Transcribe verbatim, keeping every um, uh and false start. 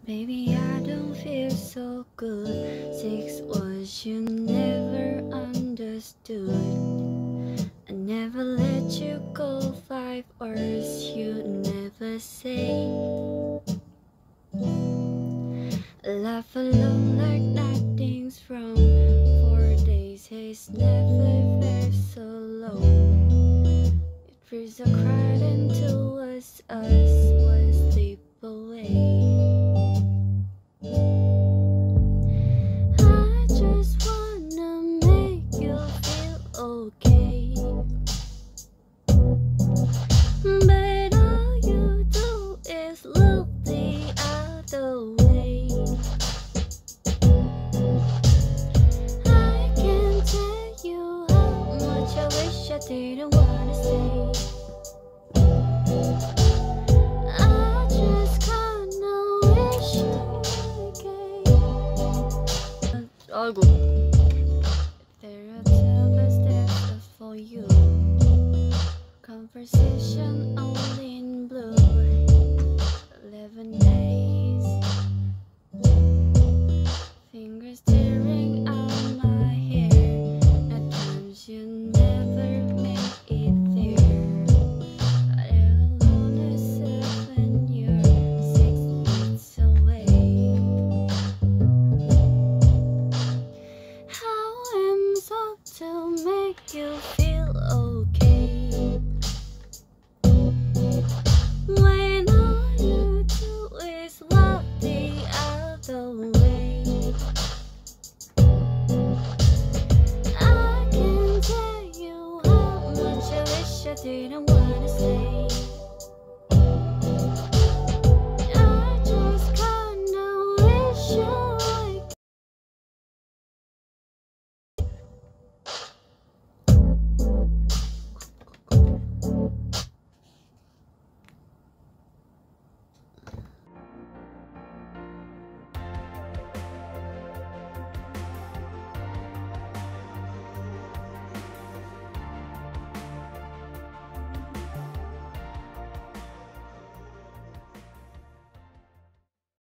Baby, I don't feel so good. Six words you never understood. I never let you go. Five words you never say. Laugh alone like nothing's wrong. Four days has never felt so low. It feels a cried into us, us one sleep away. I just wanna make you feel okay, but all you do is look the other way. I can't tell you how much I wish I didn't wanna say. I just kinda wish you were gay. 아이고.